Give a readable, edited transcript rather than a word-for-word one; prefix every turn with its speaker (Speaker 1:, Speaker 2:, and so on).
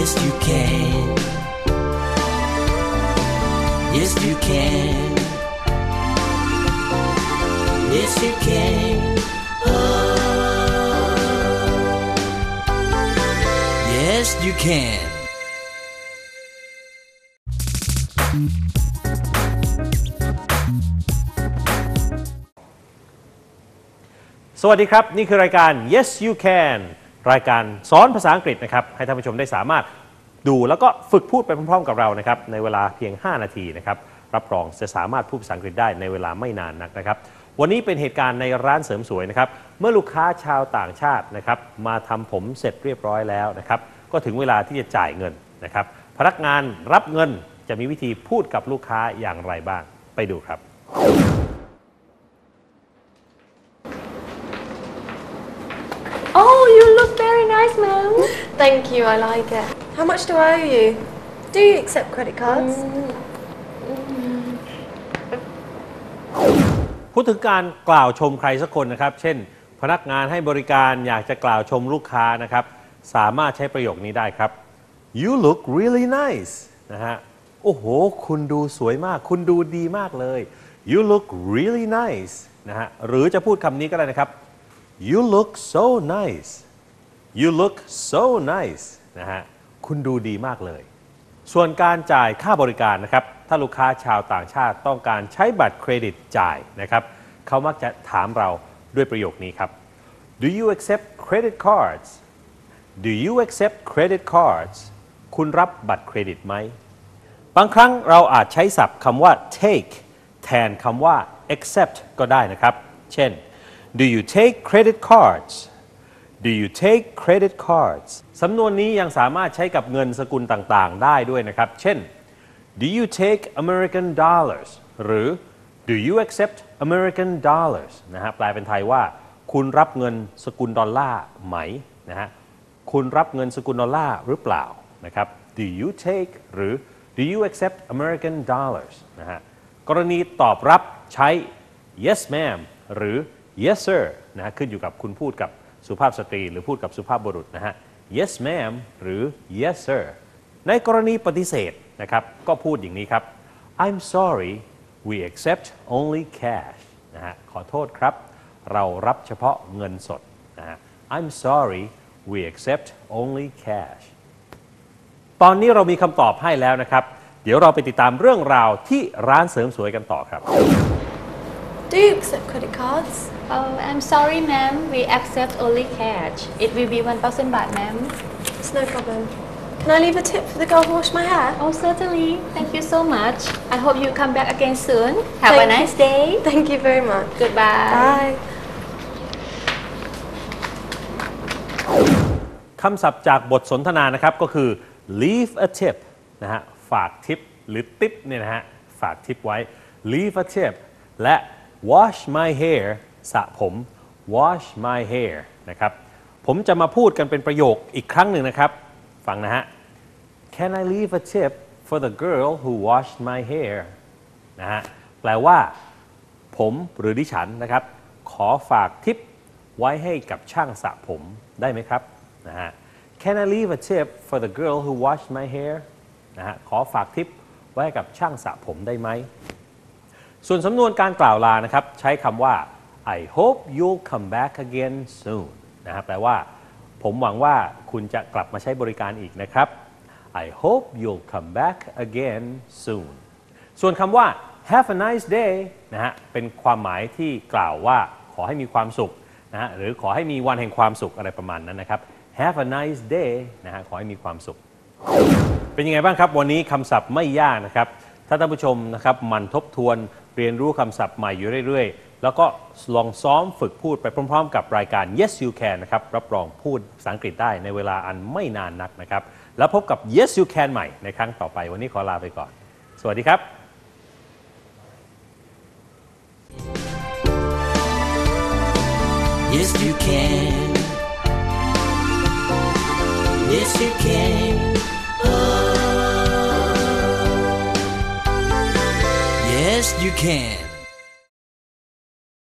Speaker 1: Yes you can Yes you can Yes you can Yes you can
Speaker 2: สวัสดีครับนี่คือรายการ Yes You Can รายการสอนภาษาอังกฤษนะครับให้ท่านผู้ชมได้สามารถดูแล้วก็ฝึกพูดไปพร้อมๆกับเรานะครับในเวลาเพียง5นาทีนะครับรับรองจะสามารถพูดภาษาอังกฤษได้ในเวลาไม่นานนักนะครับวันนี้เป็นเหตุการณ์ในร้านเสริมสวยนะครับเมื่อลูกค้าชาวต่างชาตินะครับมาทำผมเสร็จเรียบร้อยแล้วนะครับก็ถึงเวลาที่จะจ่ายเงินนะครับพนักงานรับเงินจะมีวิธีพูดกับลูกค้าอย่างไรบ้างไปดูครับ
Speaker 3: Oh, you look very nice, ma'am.
Speaker 4: Thank you, I like it. How much do I owe you? Do you accept credit cards?
Speaker 2: พูดถึงการกล่าวชมใครสักคนนะครับเช่นพนักงานให้บริการอยากจะกล่าวชมลูกค้านะครับสามารถใช้ประโยคนี้ได้ครับ You look really nice นะฮะโอ้โหคุณดูสวยมากคุณดูดีมากเลย You look really nice นะฮะหรือจะพูดคำนี้ก็ได้นะครับYou look so nice You look so nice นะฮะคุณดูดีมากเลยส่วนการจ่ายค่าบริการนะครับถ้าลูกค้าชาวต่างชาติต้องการใช้บัตรเครดิตจ่ายนะครับเขามักจะถามเราด้วยประโยคนี้ครับ Do you accept credit cards Do you accept credit cards คุณรับบัตรเครดิตไหมบางครั้งเราอาจใช้ศัพท์คำว่า take แทนคำว่า accept ก็ได้นะครับเช่นDo you take credit cards? Do you take credit cards? สำนวนนี้ยังสามารถใช้กับเงินสกุลต่างๆได้ด้วยนะครับเช่น Do you take American dollars? หรือ Do you accept American dollars? นะฮะแปลเป็นไทยว่าคุณรับเงินสกุลดอลลาร์ไหมนะฮะคุณรับเงินสกุลดอลลาร์หรือเปล่านะครับ Do you take หรือ Do you accept American dollars? นะฮะกรณีตอบรับใช้ Yes ma'am หรือYes sir นะฮะขึ้นอยู่กับคุณพูดกับสุภาพสตรีหรือพูดกับสุภาพบุรุษนะฮะ Yes ma'am หรือ Yes sir ในกรณีปฏิเสธนะครับก็พูดอย่างนี้ครับ I'm sorry we accept only cash นะฮะขอโทษครับเรารับเฉพาะเงินสดนะฮะ I'm sorry we accept only cash ตอนนี้เรามีคำตอบให้แล้วนะครับเดี๋ยวเราไปติดตามเรื่องราวที่ร้านเสริมสวยกันต่อครับ
Speaker 4: Do you accept credit cards?
Speaker 3: Oh, I'm sorry, ma'am. We accept only cash. It will be 1,000 baht, ma'am.
Speaker 4: It's no problem. Can I leave a tip for the girl who washed my hair?
Speaker 3: Oh, certainly. Thank you so much. I hope you come back again soon. Have a nice day.
Speaker 4: Thank you very much.
Speaker 3: Goodbye.
Speaker 4: Bye.
Speaker 2: คำศัพท์จากบทสนทนานะครับก็คือ leave a tip นะฮะฝากทิปหรือติปเนี่ยนะฮะฝากทิปไว้ leave a tip และ wash my hair สระผม wash my hair นะครับผมจะมาพูดกันเป็นประโยคอีกครั้งหนึ่งนะครับฟังนะฮะ Can I leave a tip for the girl who washed my hair นะฮะแปลว่าผมหรือดิฉันนะครับขอฝากทิปไว้ให้กับช่างสระผมได้ไหมครับนะฮะ Can I leave a tip for the girl who washed my hair นะฮะขอฝากทิปไว้กับช่างสระผมได้ไหมส่วนสำนวนการกล่าวลานะครับใช้คำว่า I hope you'll come back again soon นะฮะแปลว่าผมหวังว่าคุณจะกลับมาใช้บริการอีกนะครับ I hope you'll come back again soon ส่วนคำว่า have a nice day นะฮะเป็นความหมายที่กล่าวว่าขอให้มีความสุขนะฮะหรือขอให้มีวันแห่งความสุขอะไรประมาณนั้นนะครับ have a nice day นะฮะขอให้มีความสุขเป็นยังไงบ้างครับวันนี้คำศัพท์ไม่ยากนะครับถ้าท่านผู้ชมนะครับมันทบทวนเรียนรู้คำศัพท์ใหม่อยู่เรื่อยๆแล้วก็ลองซ้อมฝึกพูดไปพร้อมๆกับรายการ Yes You Can นะครับรับรองพูดภาษาอังกฤษได้ในเวลาอันไม่นานนักนะครับแล้วพบกับ Yes You Can ใหม่ในครั้งต่อไปวันนี้ขอลาไปก่อนสวัสดีครับ
Speaker 1: Yes you can Yes you can Yes you can